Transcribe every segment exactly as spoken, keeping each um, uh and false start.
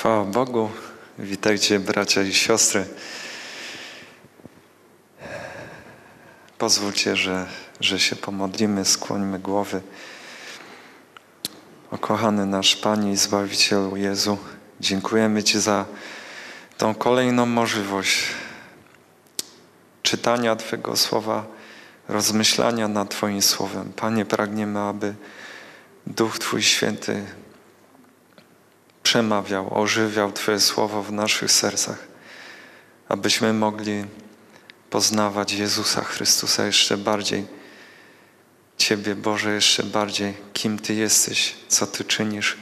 Chwała Bogu. Witajcie bracia i siostry. Pozwólcie, że, że się pomodlimy, skłońmy głowy. O kochany nasz Panie i Zbawicielu Jezu, dziękujemy Ci za tą kolejną możliwość czytania Twojego Słowa, rozmyślania nad Twoim Słowem. Panie, pragniemy, aby Duch Twój Święty przemawiał, ożywiał Twoje Słowo w naszych sercach, abyśmy mogli poznawać Jezusa Chrystusa jeszcze bardziej, Ciebie, Boże, jeszcze bardziej, kim Ty jesteś, co Ty czynisz,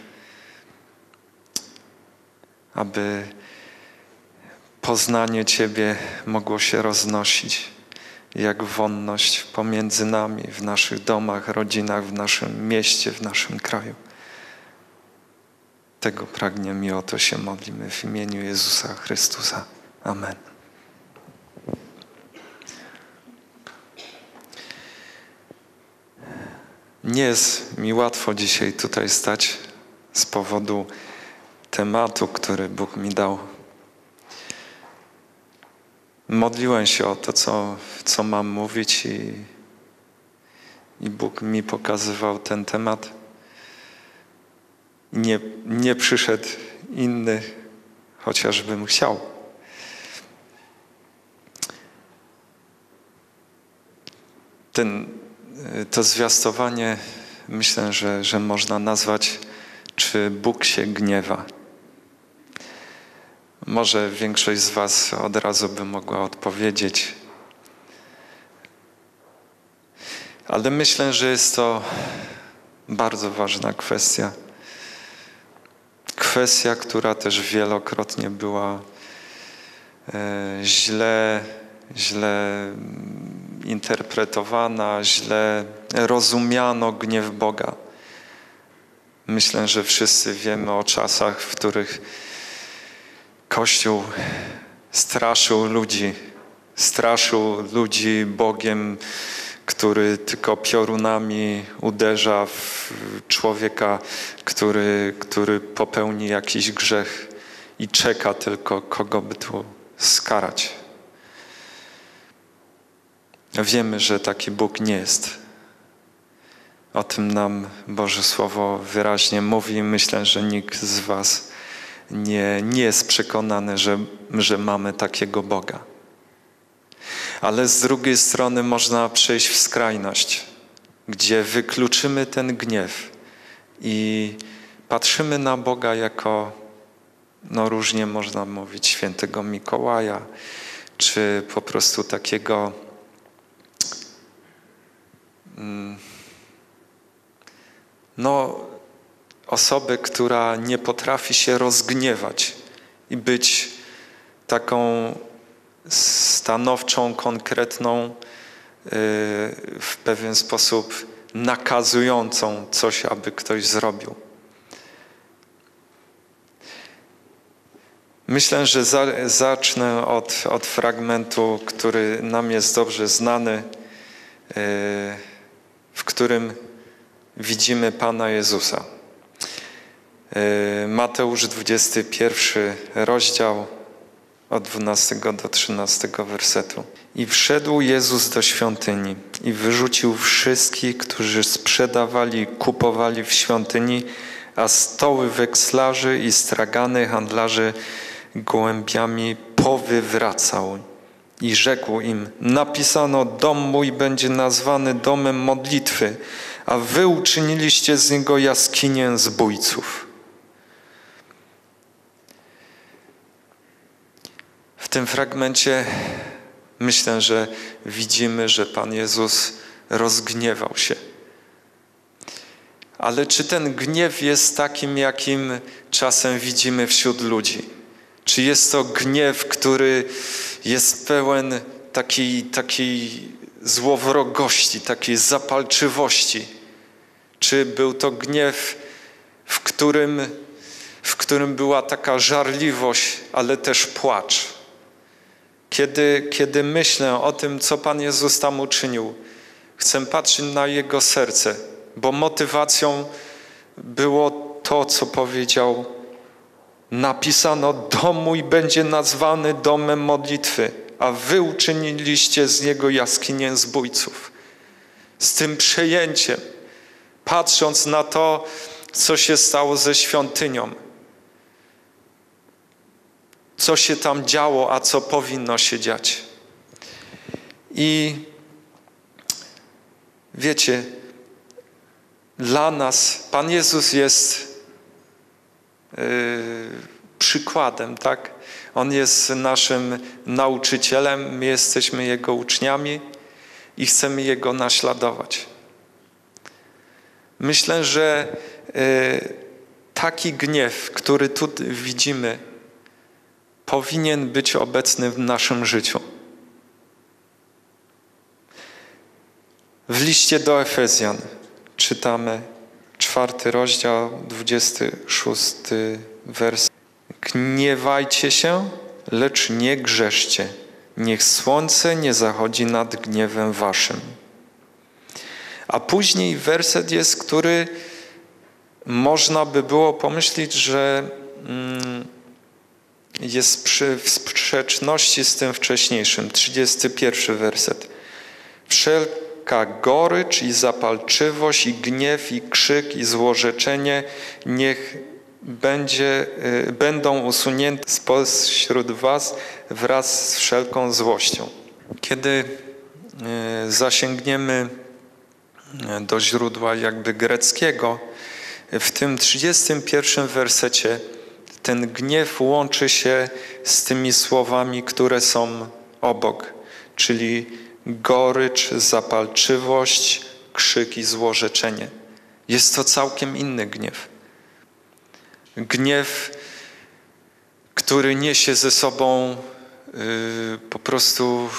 aby poznanie Ciebie mogło się roznosić jak wonność pomiędzy nami, w naszych domach, rodzinach, w naszym mieście, w naszym kraju. Tego pragniemy i o to się modlimy w imieniu Jezusa Chrystusa. Amen. Nie jest mi łatwo dzisiaj tutaj stać z powodu tematu, który Bóg mi dał. Modliłem się o to, co, co mam mówić i, i Bóg mi pokazywał ten temat. Nie, nie przyszedł inny, chociażbym chciał. Ten, to zwiastowanie myślę, że, że można nazwać, czy Bóg się gniewa. Może większość z was od razu by mogła odpowiedzieć. Ale myślę, że jest to bardzo ważna kwestia. Kwestia, która też wielokrotnie była e, źle, źle interpretowana, źle rozumiano gniew Boga. Myślę, że wszyscy wiemy o czasach, w których Kościół straszył ludzi, straszył ludzi Bogiem, który tylko piorunami uderza w człowieka, który, który popełni jakiś grzech i czeka tylko, kogo by tu skarać. Wiemy, że taki Bóg nie jest. O tym nam Boże Słowo wyraźnie mówi. Myślę, że nikt z was nie, nie jest przekonany, że, że mamy takiego Boga. Ale z drugiej strony można przejść w skrajność, gdzie wykluczymy ten gniew i patrzymy na Boga jako, no różnie można mówić, świętego Mikołaja, czy po prostu takiego no osoby, która nie potrafi się rozgniewać i być taką stanowczą, konkretną, w pewien sposób nakazującą coś, aby ktoś zrobił. Myślę, że za, zacznę od, od fragmentu, który nam jest dobrze znany, w którym widzimy Pana Jezusa. Mateusz dwudziesty pierwszy rozdział od dwunastego do trzynastego wersetu. I wszedł Jezus do świątyni i wyrzucił wszystkich, którzy sprzedawali, kupowali w świątyni, a stoły wekslarzy i stragany handlarzy gołębiami powywracał. I rzekł im: napisano, dom mój będzie nazwany domem modlitwy, a wy uczyniliście z niego jaskinię zbójców. W tym fragmencie myślę, że widzimy, że Pan Jezus rozgniewał się. Ale czy ten gniew jest takim, jakim czasem widzimy wśród ludzi? Czy jest to gniew, który jest pełen takiej, takiej złowrogości, takiej zapalczywości? Czy był to gniew, w którym, w którym była taka żarliwość, ale też płacz? Kiedy, kiedy myślę o tym, co Pan Jezus tam uczynił, chcę patrzeć na Jego serce, bo motywacją było to, co powiedział napisano: dom mój będzie nazwany domem modlitwy, a wy uczyniliście z niego jaskinię zbójców. Z tym przejęciem, patrząc na to, co się stało ze świątynią, co się tam działo, a co powinno się dziać. I wiecie, dla nas Pan Jezus jest yy, przykładem, tak? On jest naszym nauczycielem, my jesteśmy Jego uczniami i chcemy Jego naśladować. Myślę, że yy, taki gniew, który tu widzimy, powinien być obecny w naszym życiu. W liście do Efezjan czytamy czwarty rozdział, dwudziesty szósty wers. Gniewajcie się, lecz nie grzeszcie. Niech słońce nie zachodzi nad gniewem waszym. A później werset jest, który można by było pomyśleć, że mm, jest przy, w sprzeczności z tym wcześniejszym. trzydziesty pierwszy werset. Wszelka gorycz i zapalczywość i gniew i krzyk i złorzeczenie niech będzie, y, będą usunięte spośród was wraz z wszelką złością. Kiedy y, zasięgniemy do źródła jakby greckiego, w tym trzydziestym pierwszym wersecie ten gniew łączy się z tymi słowami, które są obok, czyli gorycz, zapalczywość, krzyk i złorzeczenie. Jest to całkiem inny gniew. Gniew, który niesie ze sobą yy, po prostu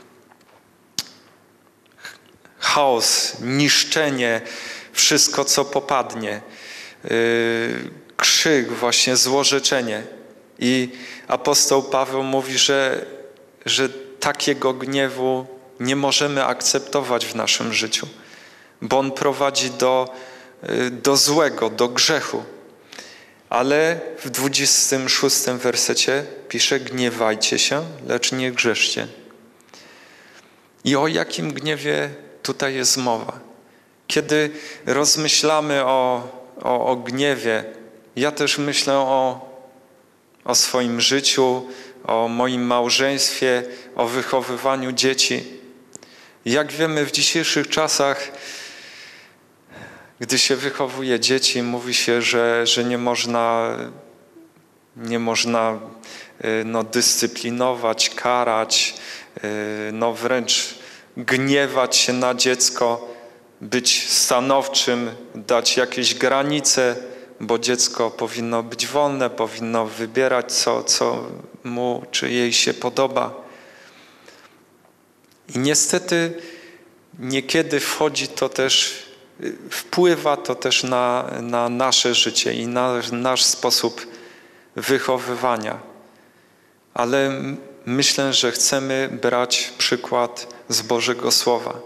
chaos, niszczenie, wszystko co popadnie. Yy, krzyk, właśnie złorzeczenie. I apostoł Paweł mówi, że, że takiego gniewu nie możemy akceptować w naszym życiu, bo on prowadzi do, do złego, do grzechu. Ale w dwudziestym szóstym wersecie pisze: gniewajcie się, lecz nie grzeszcie. I o jakim gniewie tutaj jest mowa? Kiedy rozmyślamy o, o, o gniewie, ja też myślę o, o swoim życiu, o moim małżeństwie, o wychowywaniu dzieci. Jak wiemy, w dzisiejszych czasach, gdy się wychowuje dzieci, mówi się, że, że nie można, nie można no, dyscyplinować, karać, no, wręcz gniewać się na dziecko, być stanowczym, dać jakieś granice, bo dziecko powinno być wolne, powinno wybierać, co, co mu czy jej się podoba. I niestety niekiedy wchodzi to też, wpływa to też na, na nasze życie i na nasz sposób wychowywania. Ale myślę, że chcemy brać przykład z Bożego Słowa.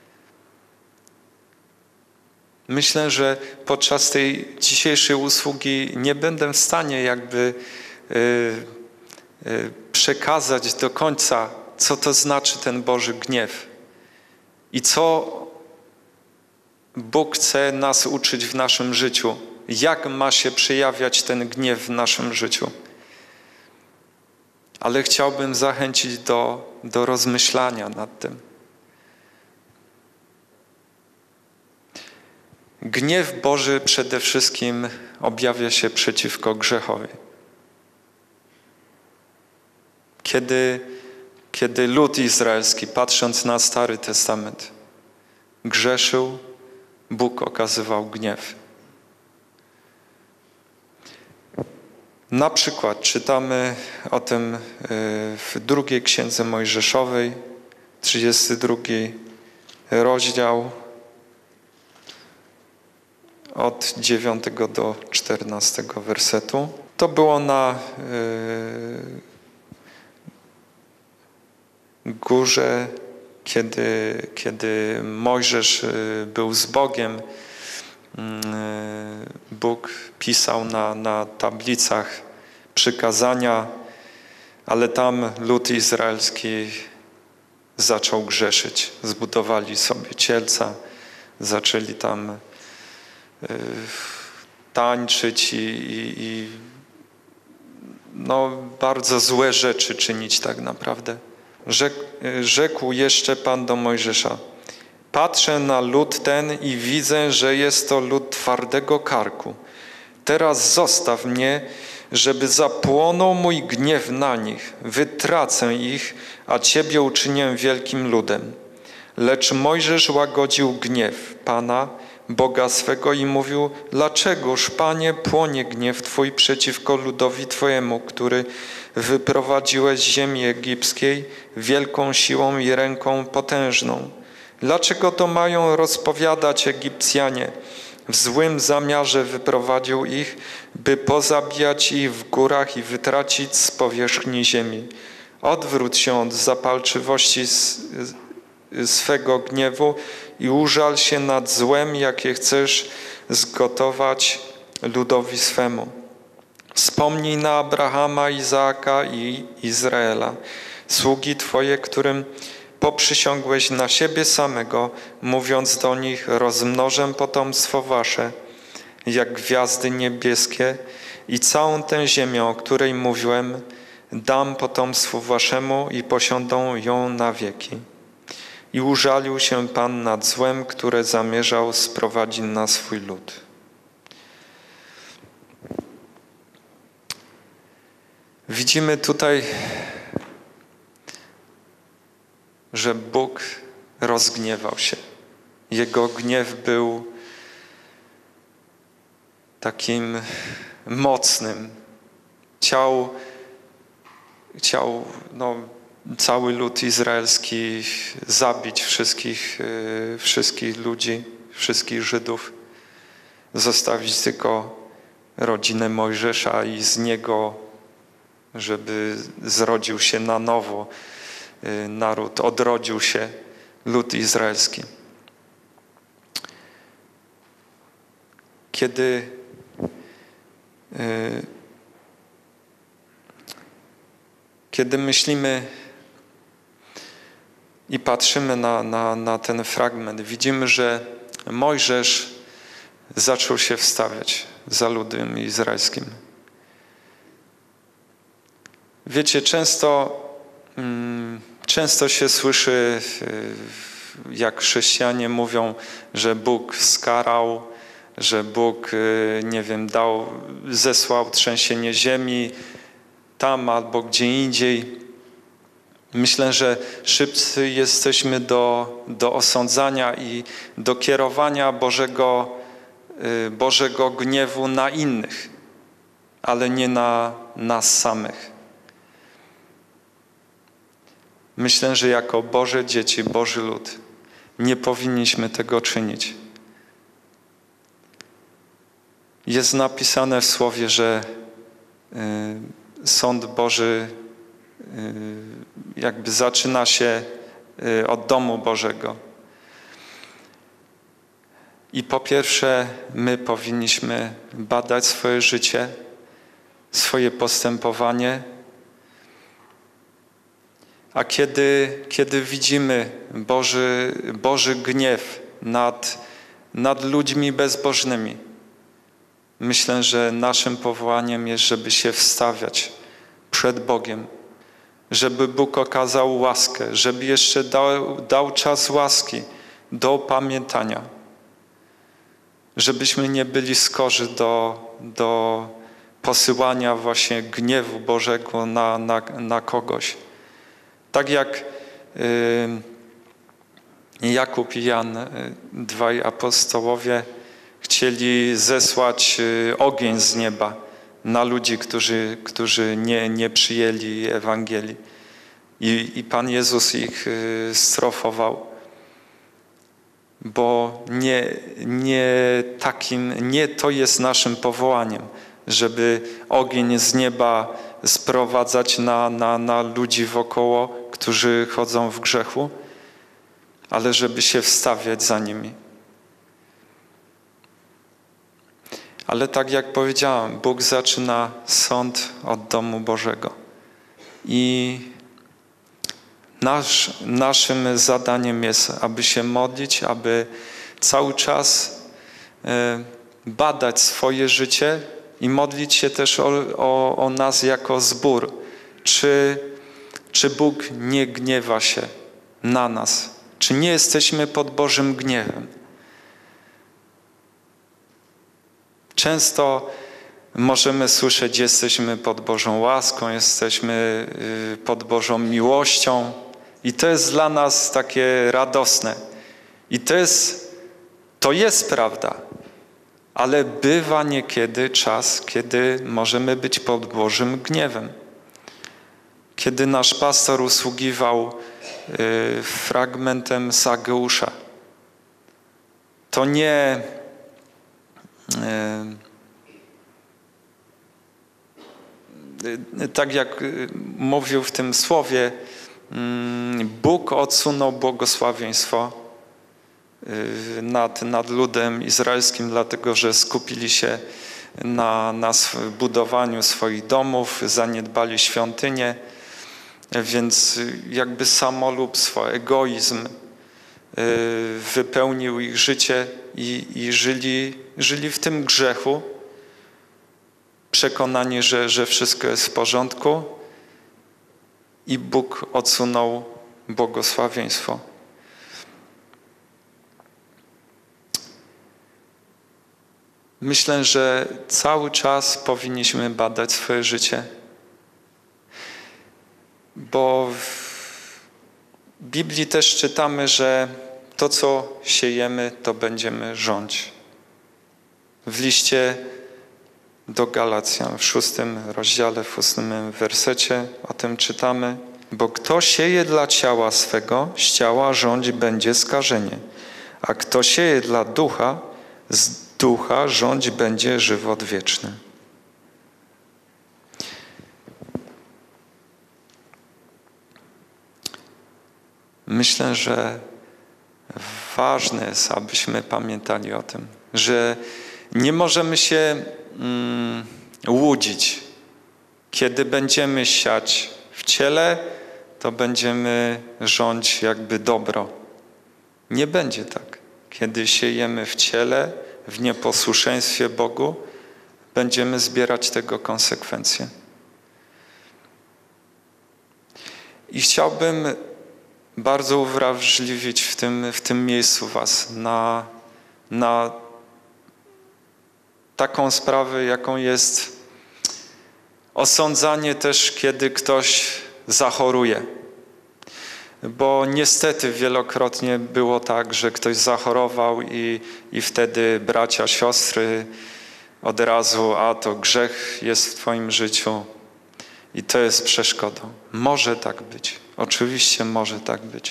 Myślę, że podczas tej dzisiejszej usługi nie będę w stanie jakby y, y, przekazać do końca, co to znaczy ten Boży gniew i co Bóg chce nas uczyć w naszym życiu, jak ma się przejawiać ten gniew w naszym życiu. Ale chciałbym zachęcić do, do rozmyślania nad tym. Gniew Boży przede wszystkim objawia się przeciwko grzechowi. Kiedy, kiedy lud izraelski, patrząc na Stary Testament, grzeszył, Bóg okazywał gniew. Na przykład czytamy o tym w drugiej Księdze Mojżeszowej, trzydziesty drugi rozdział, od dziewiątego do czternastego wersetu. To było na yy, górze, kiedy, kiedy Mojżesz był z Bogiem. Yy, Bóg pisał na, na tablicach przykazania, ale tam lud izraelski zaczął grzeszyć. Zbudowali sobie cielca, zaczęli tam y, tańczyć i, i, i no, bardzo złe rzeczy czynić tak naprawdę. Rzekł, rzekł jeszcze Pan do Mojżesza: patrzę na lud ten i widzę, że jest to lud twardego karku. Teraz zostaw mnie, żeby zapłonął mój gniew na nich. Wytracę ich, a Ciebie uczynię wielkim ludem. Lecz Mojżesz łagodził gniew Pana, Boga swego i mówił: dlaczegoż, Panie, płonie gniew Twój przeciwko ludowi Twojemu, który wyprowadziłeś z ziemi egipskiej wielką siłą i ręką potężną? Dlaczego to mają rozpowiadać Egipcjanie? W złym zamiarze wyprowadził ich, by pozabijać ich w górach i wytracić z powierzchni ziemi. Odwróć się od zapalczywości swego gniewu i użal się nad złem, jakie chcesz zgotować ludowi swemu. Wspomnij na Abrahama, Izaaka i Izraela, sługi Twoje, którym poprzysiągłeś na siebie samego, mówiąc do nich: rozmnożę potomstwo wasze, jak gwiazdy niebieskie, i całą tę ziemię, o której mówiłem, dam potomstwu waszemu i posiądą ją na wieki. I użalił się Pan nad złem, które zamierzał sprowadzić na swój lud. Widzimy tutaj, że Bóg rozgniewał się. Jego gniew był takim mocnym. Chciał, chciał no, cały lud izraelski zabić, wszystkich, wszystkich ludzi, wszystkich Żydów, zostawić tylko rodzinę Mojżesza i z niego, żeby zrodził się na nowo naród, odrodził się lud izraelski. Kiedy kiedy myślimy i patrzymy na, na, na ten fragment, widzimy, że Mojżesz zaczął się wstawiać za ludem izraelskim. Wiecie, często, często się słyszy, jak chrześcijanie mówią, że Bóg skarał, że Bóg, nie wiem, dał, zesłał trzęsienie ziemi tam albo gdzie indziej. Myślę, że szybcy jesteśmy do, do osądzania i do kierowania Bożego, Bożego gniewu na innych, ale nie na nas samych. Myślę, że jako Boże dzieci, Boży lud, nie powinniśmy tego czynić. Jest napisane w Słowie, że y, sąd Boży y, jakby zaczyna się y, od domu Bożego. I po pierwsze, my powinniśmy badać swoje życie, swoje postępowanie, a kiedy, kiedy widzimy Boży, Boży gniew nad, nad ludźmi bezbożnymi, myślę, że naszym powołaniem jest, żeby się wstawiać przed Bogiem, żeby Bóg okazał łaskę, żeby jeszcze dał, dał czas łaski do opamiętania, żebyśmy nie byli skorzy do, do posyłania właśnie gniewu Bożego na, na, na kogoś. Tak jak y, Jakub i Jan, y, dwaj apostołowie, chcieli zesłać y, ogień z nieba na ludzi, którzy, którzy nie, nie przyjęli Ewangelii. I, i Pan Jezus ich y, strofował, bo nie, nie takim, nie to jest naszym powołaniem, żeby ogień z nieba sprowadzać na, na, na ludzi wokoło, którzy chodzą w grzechu, ale żeby się wstawiać za nimi. Ale tak jak powiedziałem, Bóg zaczyna sąd od domu Bożego. I nasz, naszym zadaniem jest, aby się modlić, aby cały czas e, badać swoje życie i modlić się też o, o, o nas jako zbór. Czy, czy Bóg nie gniewa się na nas? Czy nie jesteśmy pod Bożym gniewem? Często możemy słyszeć, jesteśmy pod Bożą łaską, jesteśmy pod Bożą miłością i to jest dla nas takie radosne. I to jest, to jest prawda, ale bywa niekiedy czas, kiedy możemy być pod Bożym gniewem. Kiedy nasz pastor usługiwał y, fragmentem z Ageusza, to nie y, tak jak mówił w tym słowie, Bóg odsunął błogosławieństwo nad, nad ludem izraelskim, dlatego że skupili się na, na budowaniu swoich domów, zaniedbali świątynię, więc jakby samolubstwo, egoizm wypełnił ich życie i, i żyli, żyli w tym grzechu, przekonani, że, że wszystko jest w porządku i Bóg odsunął błogosławieństwo. Myślę, że cały czas powinniśmy badać swoje życie, bo w Biblii też czytamy, że to, co siejemy, to będziemy żąć. W liście do Galacjan w szóstym rozdziale, w ósmym wersecie o tym czytamy. Bo kto sieje dla ciała swego, z ciała rządź będzie skażenie, a kto sieje dla ducha, z ducha rządź będzie żywot wieczny. Myślę, że ważne jest, abyśmy pamiętali o tym, że nie możemy się mm, łudzić. Kiedy będziemy siać w ciele, to będziemy rządzić jakby dobro. Nie będzie tak. Kiedy siejemy w ciele, w nieposłuszeństwie Bogu, będziemy zbierać tego konsekwencje. I chciałbym bardzo uwrażliwić w tym, w tym miejscu was na, na taką sprawę, jaką jest osądzanie też, kiedy ktoś zachoruje. Bo niestety wielokrotnie było tak, że ktoś zachorował i, i wtedy bracia, siostry od razu, a to grzech jest w twoim życiu i to jest przeszkodą. Może tak być. Oczywiście może tak być.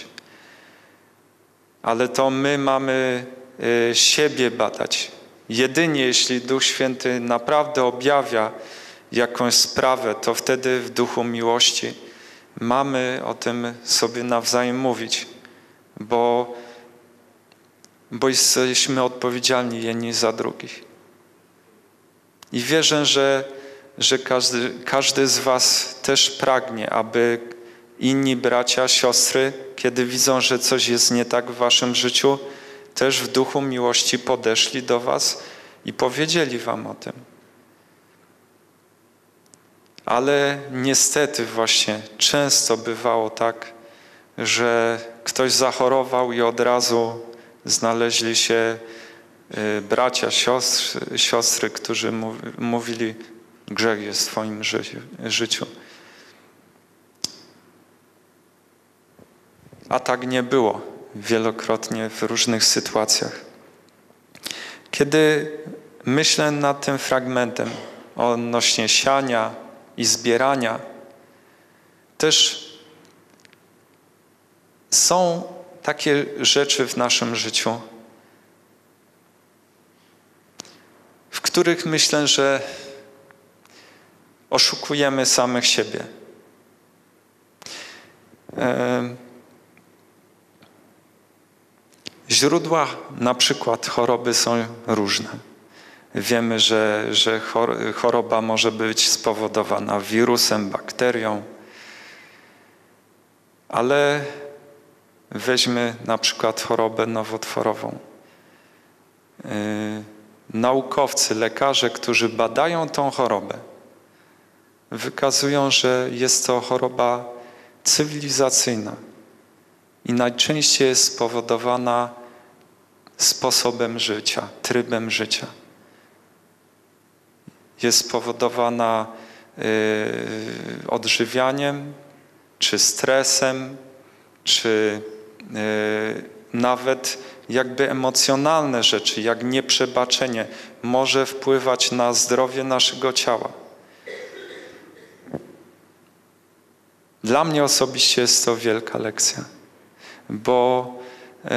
Ale to my mamy y, siebie badać. Jedynie jeśli Duch Święty naprawdę objawia jakąś sprawę, to wtedy w duchu miłości mamy o tym sobie nawzajem mówić, bo, bo jesteśmy odpowiedzialni jedni za drugich. I wierzę, że, że każdy, każdy z was też pragnie, aby inni bracia, siostry, kiedy widzą, że coś jest nie tak w waszym życiu, też w duchu miłości podeszli do was i powiedzieli wam o tym. Ale niestety właśnie często bywało tak, że ktoś zachorował i od razu znaleźli się bracia, siostry, siostry którzy mówili, grzech jest w twoim życiu. A tak nie było wielokrotnie w różnych sytuacjach. Kiedy myślę nad tym fragmentem odnośnie siania i zbierania, też są takie rzeczy w naszym życiu, w których myślę, że oszukujemy samych siebie. Źródła na przykład choroby są różne. Wiemy, że, że choroba może być spowodowana wirusem, bakterią, ale weźmy na przykład chorobę nowotworową. Yy, naukowcy, lekarze, którzy badają tą chorobę, wykazują, że jest to choroba cywilizacyjna i najczęściej jest spowodowana sposobem życia, trybem życia. Jest spowodowana yy, odżywianiem, czy stresem, czy yy, nawet jakby emocjonalne rzeczy, jak nieprzebaczenie, może wpływać na zdrowie naszego ciała. Dla mnie osobiście jest to wielka lekcja, bo yy,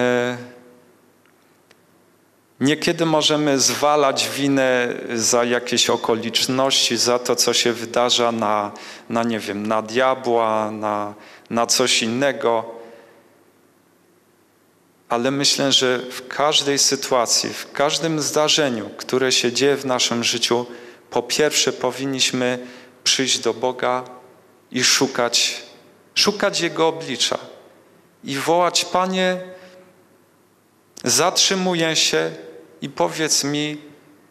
niekiedy możemy zwalać winę za jakieś okoliczności, za to, co się wydarza na, na nie wiem, na diabła, na, na coś innego. Ale myślę, że w każdej sytuacji, w każdym zdarzeniu, które się dzieje w naszym życiu, po pierwsze powinniśmy przyjść do Boga i szukać, szukać Jego oblicza i wołać: Panie, zatrzymuję się i powiedz mi,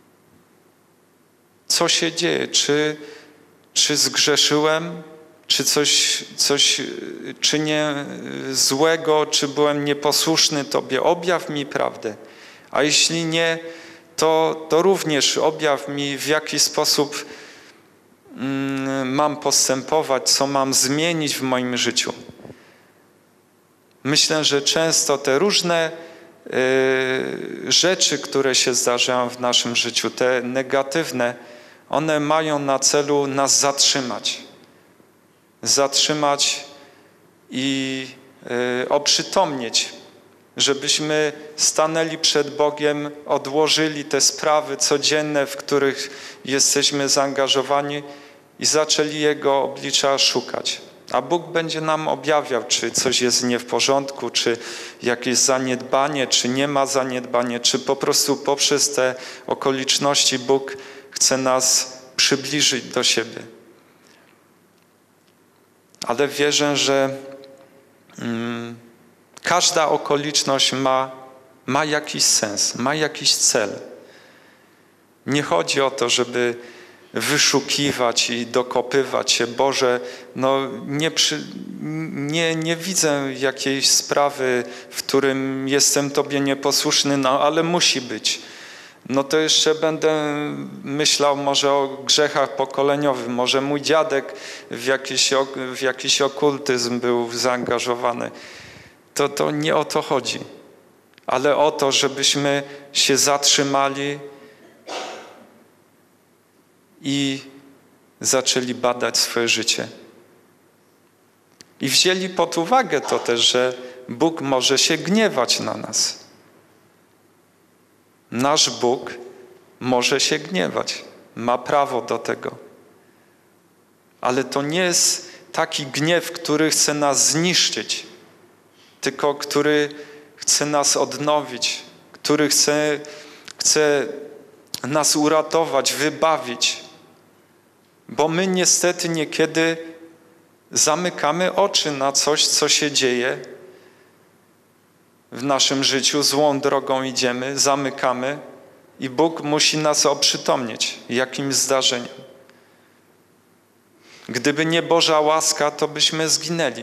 co się dzieje, czy, czy zgrzeszyłem, czy coś, coś czynię złego, czy byłem nieposłuszny Tobie. Objaw mi prawdę. A jeśli nie, to, to również objaw mi, w jaki sposób mm, mam postępować, co mam zmienić w moim życiu. Myślę, że często te różne y, rzeczy, które się zdarzają w naszym życiu, te negatywne, one mają na celu nas zatrzymać. Zatrzymać i y, oprzytomnieć, żebyśmy stanęli przed Bogiem, odłożyli te sprawy codzienne, w których jesteśmy zaangażowani i zaczęli Jego oblicza szukać. A Bóg będzie nam objawiał, czy coś jest nie w porządku, czy jakieś zaniedbanie, czy nie ma zaniedbania, czy po prostu poprzez te okoliczności Bóg chce nas przybliżyć do siebie. Ale wierzę, że mm, każda okoliczność ma, ma jakiś sens, ma jakiś cel. Nie chodzi o to, żeby wyszukiwać i dokopywać się. Boże, no nie, przy, nie, nie widzę jakiejś sprawy, w którym jestem Tobie nieposłuszny, no ale musi być. No to jeszcze będę myślał może o grzechach pokoleniowych. Może mój dziadek w jakiś, w jakiś okultyzm był zaangażowany. To, to nie o to chodzi, ale o to, żebyśmy się zatrzymali i zaczęli badać swoje życie. I wzięli pod uwagę to też, że Bóg może się gniewać na nas. Nasz Bóg może się gniewać. Ma prawo do tego. Ale to nie jest taki gniew, który chce nas zniszczyć, tylko który chce nas odnowić, który chce, chce nas uratować, wybawić. Bo my niestety niekiedy zamykamy oczy na coś, co się dzieje w naszym życiu, złą drogą idziemy, zamykamy i Bóg musi nas oprzytomnieć jakimś zdarzeniem. Gdyby nie Boża łaska, to byśmy zginęli.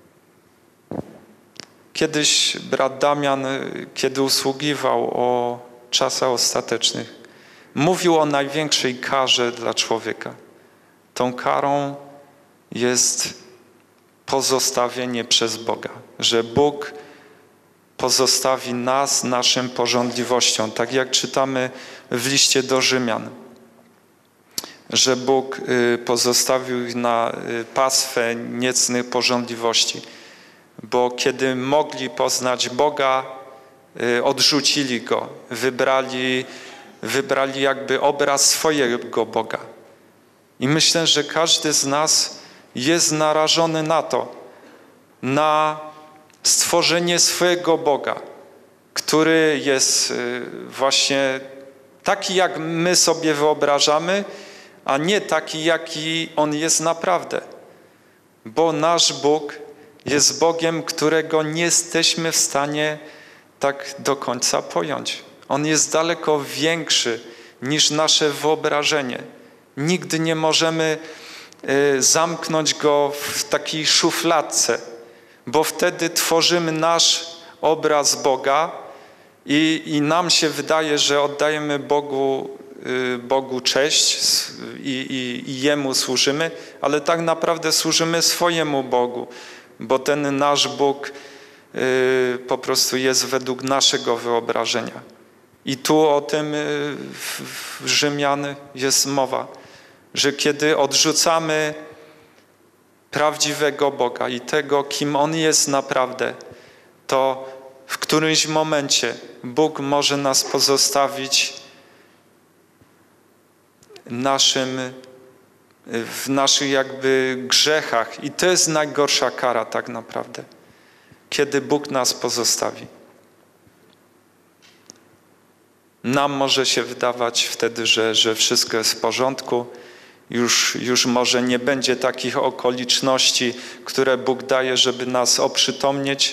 Kiedyś brat Damian, kiedy usługiwał o czasach ostatecznych, mówił o największej karze dla człowieka. Tą karą jest pozostawienie przez Boga, że Bóg pozostawi nas naszym pożądliwościom, tak jak czytamy w liście do Rzymian, że Bóg pozostawił ich na pastwę niecnych pożądliwości, bo kiedy mogli poznać Boga, odrzucili Go, wybrali, wybrali jakby obraz swojego Boga. I myślę, że każdy z nas jest narażony na to, na stworzenie swojego Boga, który jest właśnie Taki, jak my sobie wyobrażamy, a nie taki, jaki On jest naprawdę. Bo nasz Bóg jest Bogiem, którego nie jesteśmy w stanie tak do końca pojąć. On jest daleko większy niż nasze wyobrażenie. Nigdy nie możemy y, zamknąć Go w takiej szufladce, bo wtedy tworzymy nasz obraz Boga i, i nam się wydaje, że oddajemy Bogu, y, Bogu cześć i, i, i Jemu służymy, ale tak naprawdę służymy swojemu Bogu, bo ten nasz Bóg y, po prostu jest według naszego wyobrażenia. I tu o tym y, w, w Rzymian jest mowa, że kiedy odrzucamy prawdziwego Boga i tego, kim On jest naprawdę, to w którymś momencie Bóg może nas pozostawić naszym, w naszych jakby grzechach. I to jest najgorsza kara tak naprawdę, kiedy Bóg nas pozostawi. Nam może się wydawać wtedy, że, że wszystko jest w porządku, już, już może nie będzie takich okoliczności, które Bóg daje, żeby nas oprzytomnieć.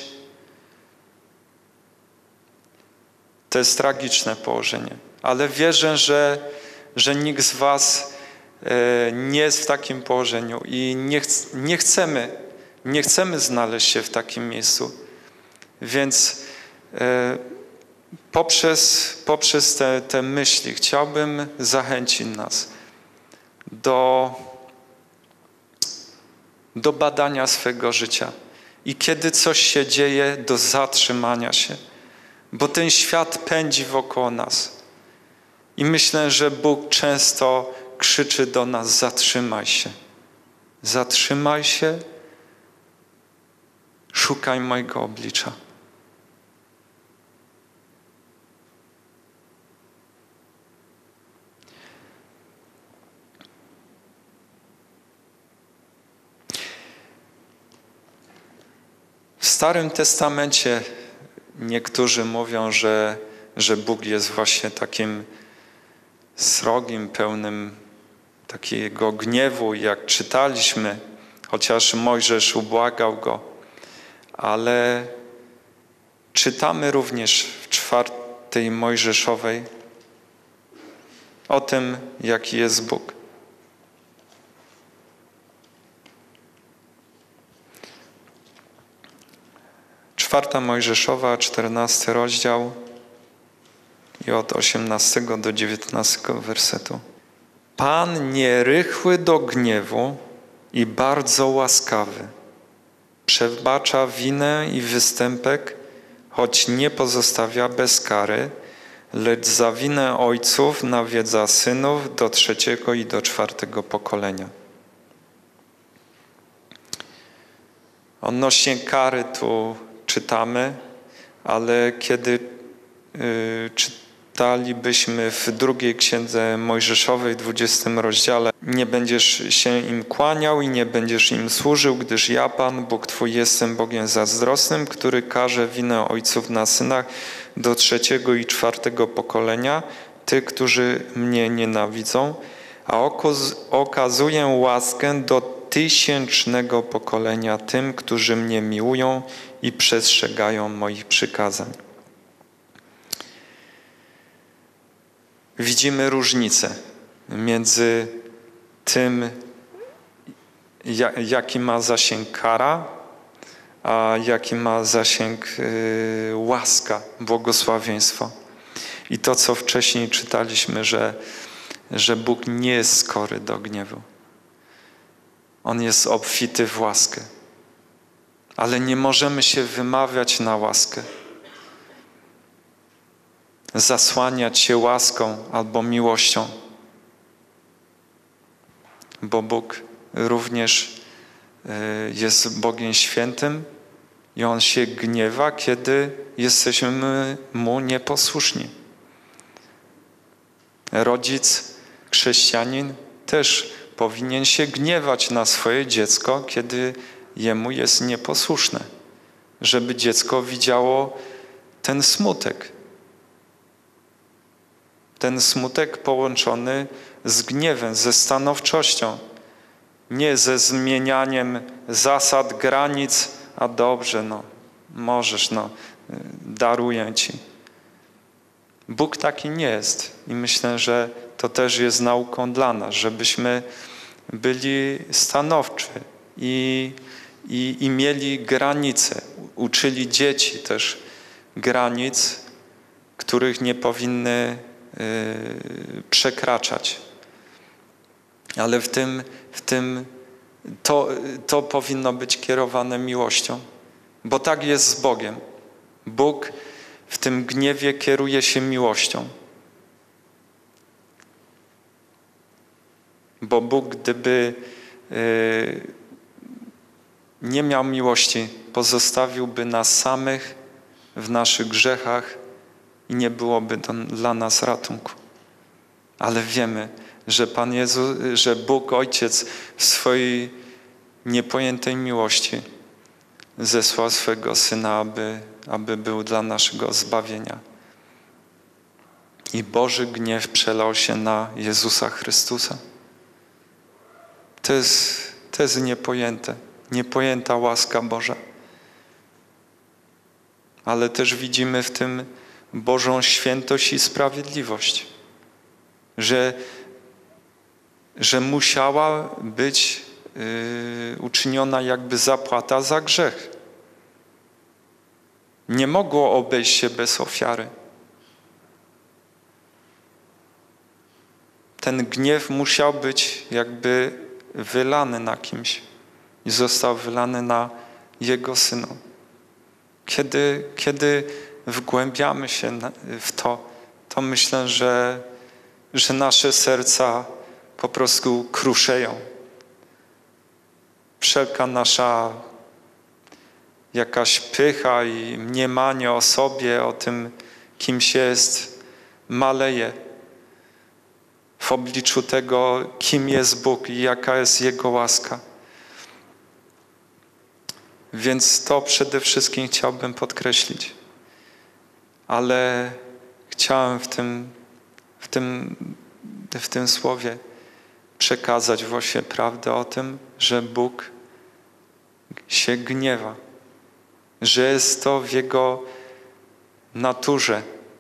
To jest tragiczne położenie, ale wierzę, że, że nikt z was e, nie jest w takim położeniu i nie, ch nie chcemy, nie chcemy znaleźć się w takim miejscu. Więc e, poprzez, poprzez te, te myśli chciałbym zachęcić nas do, do badania swego życia i kiedy coś się dzieje, do zatrzymania się. Bo ten świat pędzi wokoło nas. I myślę, że Bóg często krzyczy do nas: zatrzymaj się. Zatrzymaj się. Szukaj mojego oblicza. W Starym Testamencie niektórzy mówią, że, że Bóg jest właśnie takim srogim, pełnym takiego gniewu, jak czytaliśmy, chociaż Mojżesz ubłagał Go. Ale czytamy również w czwartej Mojżeszowej o tym, jaki jest Bóg. Czwarta Mojżeszowa, czternasty rozdział i od osiemnastego do dziewiętnastego wersetu. Pan nierychły do gniewu i bardzo łaskawy. Przebacza winę i występek, choć nie pozostawia bez kary, lecz za winę ojców nawiedza synów do trzeciego i do czwartego pokolenia. Odnośnie kary tu czytamy, ale kiedy y, czytalibyśmy w drugiej księdze Mojżeszowej, dwudziestym rozdziale, nie będziesz się im kłaniał i nie będziesz im służył, gdyż ja, Pan, Bóg Twój, jestem Bogiem zazdrosnym, który karze winę ojców na synach do trzeciego i czwartego pokolenia, tych, którzy mnie nienawidzą, a okazuję łaskę do tysięcznego pokolenia tym, którzy mnie miłują i przestrzegają moich przykazań. Widzimy różnicę między tym, jaki ma zasięg kara, a jaki ma zasięg yy, łaska, błogosławieństwo. I to, co wcześniej czytaliśmy, że, że Bóg nie jest skory do gniewu. On jest obfity w łaskę. Ale nie możemy się wymawiać na łaskę. Zasłaniać się łaską albo miłością. Bo Bóg również jest Bogiem świętym i On się gniewa, kiedy jesteśmy Mu nieposłuszni. Rodzic, chrześcijanin też powinien się gniewać na swoje dziecko, kiedy jemu jest nieposłuszne, żeby dziecko widziało ten smutek. Ten smutek połączony z gniewem, ze stanowczością, nie ze zmienianiem zasad, granic, a dobrze, no, możesz, no, daruję Ci. Bóg taki nie jest i myślę, że to też jest nauką dla nas, żebyśmy byli stanowczy i, i, i mieli granice, uczyli dzieci też granic, których nie powinny yy, przekraczać. Ale w tym, w tym to, to powinno być kierowane miłością, bo tak jest z Bogiem. Bóg w tym gniewie kieruje się miłością. Bo Bóg, gdyby yy, nie miał miłości, pozostawiłby nas samych w naszych grzechach i nie byłoby to dla nas ratunku. Ale wiemy, że Pan Jezus, że Bóg Ojciec w swojej niepojętej miłości zesłał swego Syna, aby, aby był dla naszego zbawienia. I Boży gniew przelał się na Jezusa Chrystusa. To jest, to jest niepojęte, niepojęta łaska Boża. Ale też widzimy w tym Bożą świętość i sprawiedliwość, że, że musiała być yy, uczyniona jakby zapłata za grzech. Nie mogło obejść się bez ofiary. Ten gniew musiał być jakby wylany na kimś i został wylany na Jego Synu. Kiedy, kiedy wgłębiamy się w to, to myślę, że, że nasze serca po prostu kruszeją. Wszelka nasza jakaś pycha i mniemanie o sobie, o tym, kim się jest, maleje w obliczu tego, kim jest Bóg i jaka jest Jego łaska. Więc to przede wszystkim chciałbym podkreślić. Ale chciałem w tym, w tym, w tym słowie przekazać właśnie prawdę o tym, że Bóg się gniewa, że jest to w Jego naturze.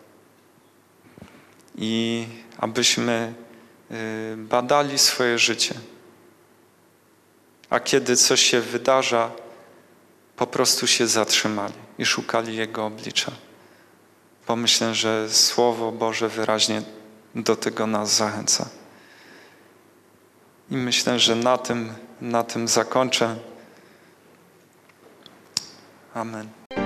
I abyśmy badali swoje życie. A kiedy coś się wydarza, po prostu się zatrzymali i szukali Jego oblicza. Bo myślę, że Słowo Boże wyraźnie do tego nas zachęca. I myślę, że na tym, na tym zakończę. Amen.